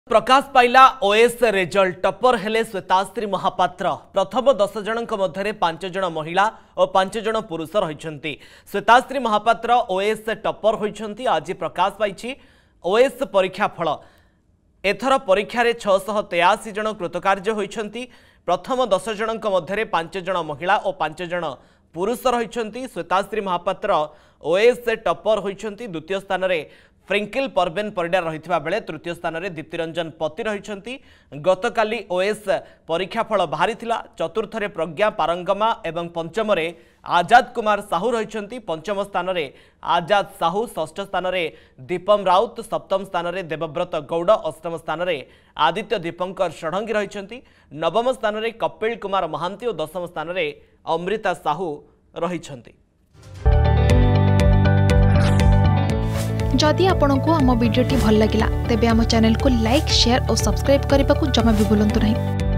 प्रकाश पाइला OS result टपर हेले श्वेताश्री महापात्र प्रथम 10 जनक मध्य 5 जन महिला और 5 जन पुरुष रही। श्वेताश्री महापात्र ओएस टपर होती आज प्रकाश पाई ओएस परीक्षा फल एथर परीक्षा 683 जन कृतकार्य होती। प्रथम 10 जनक मध्य 5 जन महिला और 5 जन पुरुष रही। श्वेताश्री महापात्र ओएस टपर होती। द्वितीय स्थान में फ्रिंकिल परबेन परिडा रही बेले तृतीय स्थान में दीप्तिरंजन पति रही। गतकाली ओएस परीक्षा फल बाहरी चतुर्थ प्रज्ञा पारंगमा एवं पंचम आजाद कुमार साहू रही। पंचम स्थान में आजाद साहू, षष्ठ स्थान में दीपम राउत, सप्तम स्थान में देवव्रत गौड़, अष्टम स्थान में आदित्य दीपंकर षडंगी रही। नवम स्थान में कपिल कुमार महांती और दशम स्थान में अमृता साहू रही। जदि आपंक आम भिडी भल लगा तेब आम चैनल को लाइक, शेयर और सब्सक्राइब करने को जमा भी भूलु नहीं।